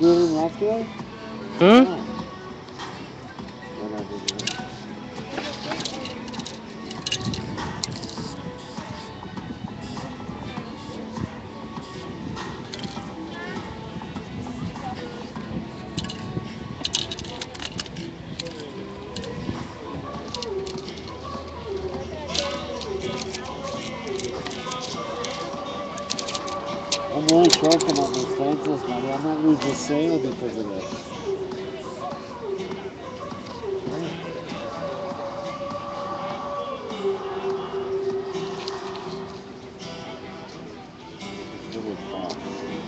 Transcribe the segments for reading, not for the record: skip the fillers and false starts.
doing it yesterday? Hmm? Oh. Whatever, man. I'm really shorting on this Craigslist money. I might lose this sale because of this. It's really tough.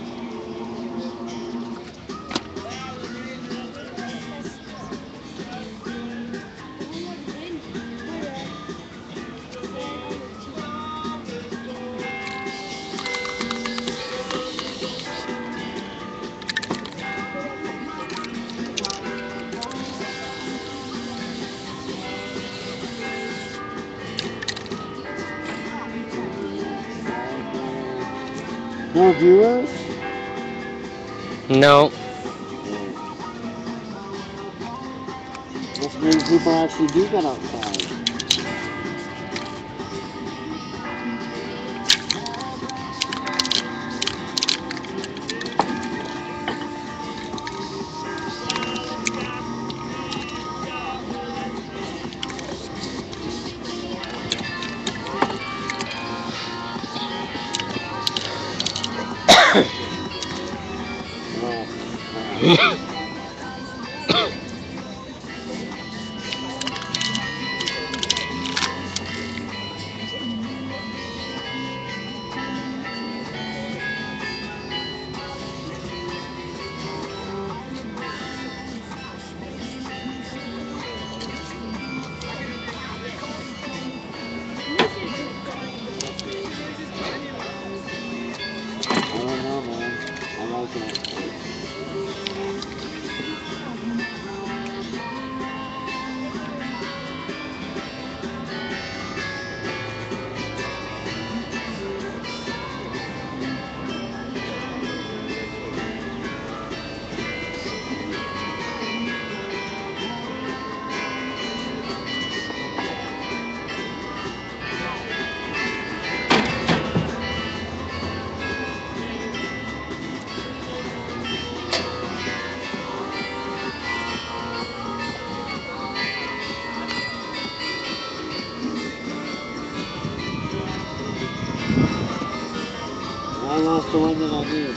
No viewers? No. Yeah. Must mean people actually do get outside. Oh, crap. I don't know, man. I like it. I lost the one that I need.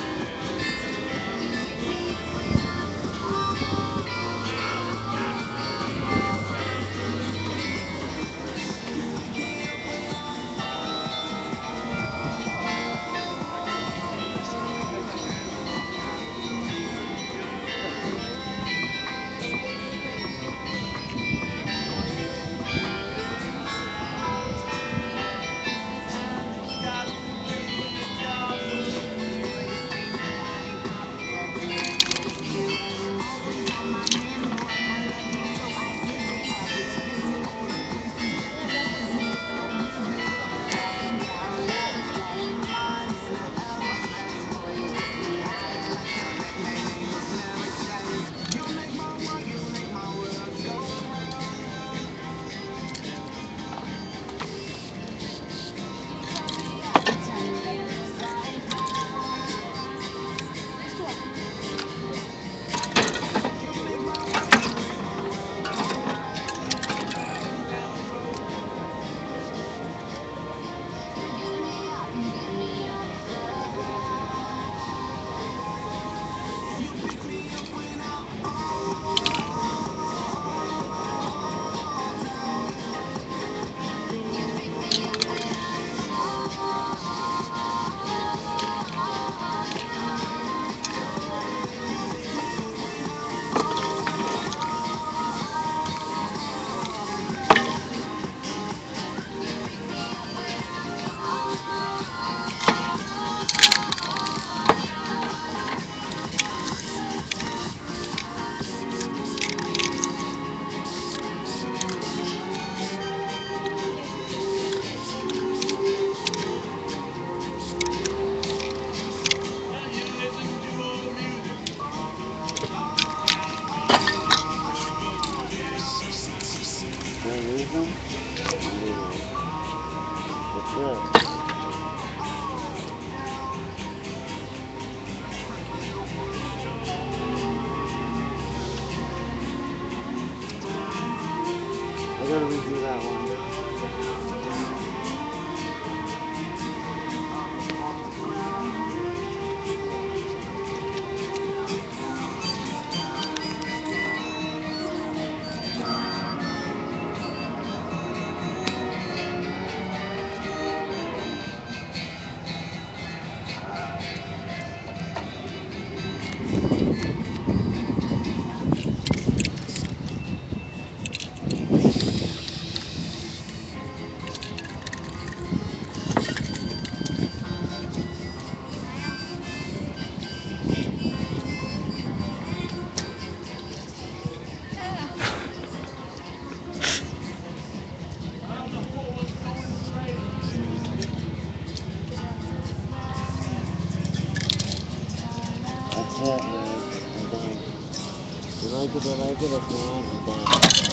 it, man. I think. If you like it, I like it. If not, I'm done.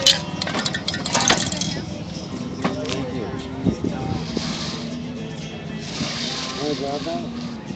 Thank you. Want to grab that?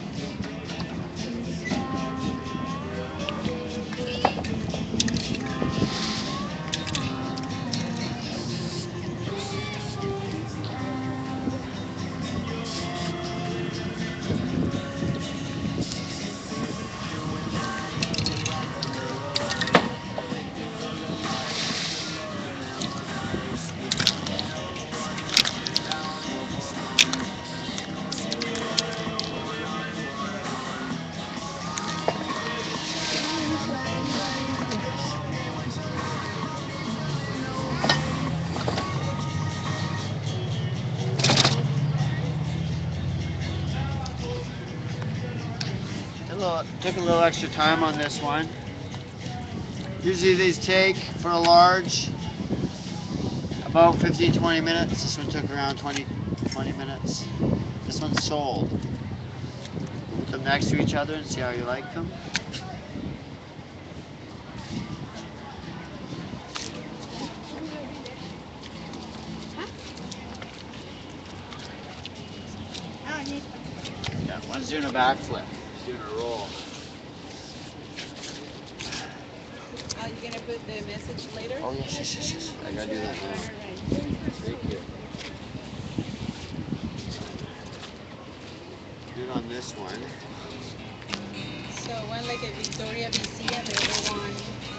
Took a little extra time on this one. Usually these take, for a large, about 15-20 minutes. This one took around 20 minutes. This one's sold. Put them next to each other and see how you like them. Yeah, one's doing a backflip. He's doing a roll. Are you gonna put the message later? Oh yes. I gotta do that now. Thank you. Do it on this one. So one like a Victoria BC and the other one,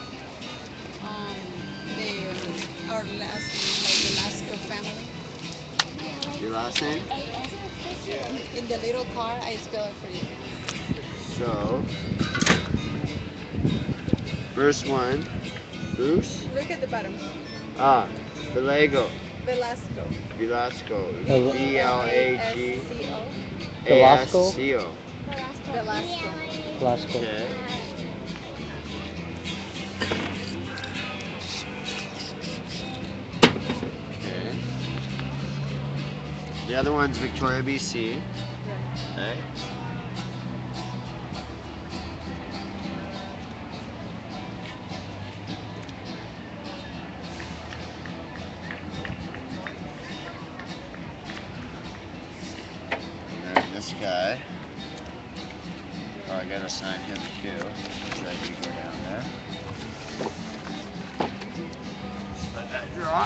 our last name, like the Lasco family. Your last name? In the little car, I spell it for you. So, first one, Bruce. Look at the bottom. Velasco. Velasco. Velasco. Velasco. Velasco. Velasco. Velasco. Okay. Okay. The other one's Victoria, BC. Okay. And then this guy. Oh, I gotta sign him too. So I can go down there. Let that drop.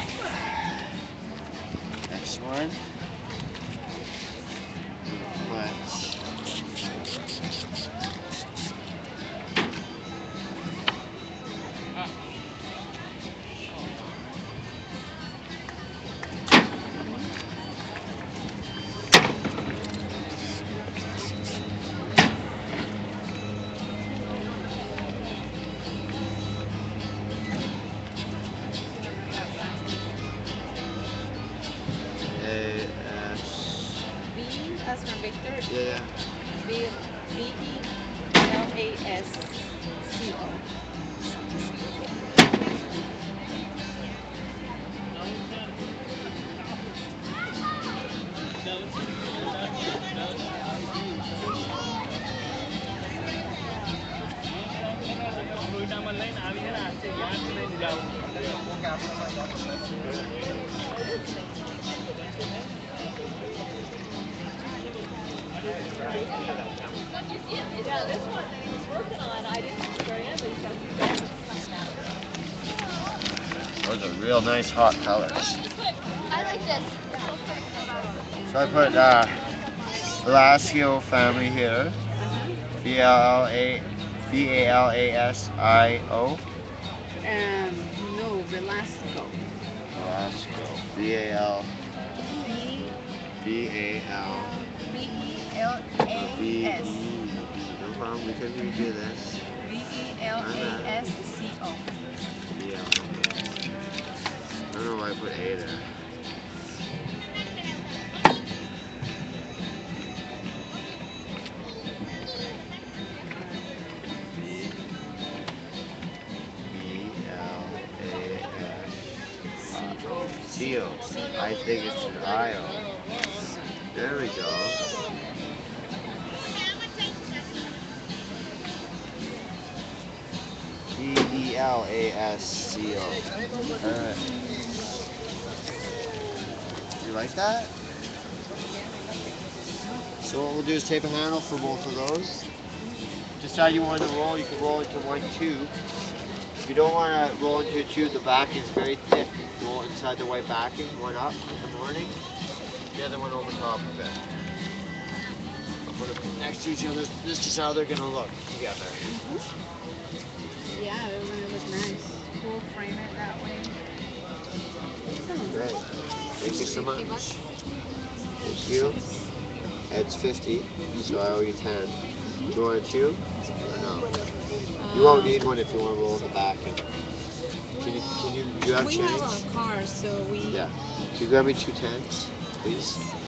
Next one. V as from Victor. Yeah. Velasco. Yeah, this one that he was working on, I didn't see very end, but he's got a few bands coming out. Those are real nice hot colors. I like this. So I put Velasco family here. Valasio. No, Velasco. Velasco. Val. Velas. No problem, we can redo this. Velasco. Yeah. I don't know why I put A there. Velasco. I think it's an I-O. There we go. Lasco. Alright. You like that? So what we'll do is tape a handle for both of those. Decide you want to roll, you can roll into one tube. If you don't want to roll into a tube, the backing is very thick. Roll inside the white backing, one up in the morning, the other one over top of it. I'll put them next to each other. This is how they're going to look together. Yeah, they're gonna look nice. We'll frame it that way. Great. Thank you so much. Thank you. It's 50, so I owe you 10. Do you want a tube? Or no? You won't need one if you want to roll in the back. And you have We change? have our car, so we. Yeah. Can you grab me 2 10s, please?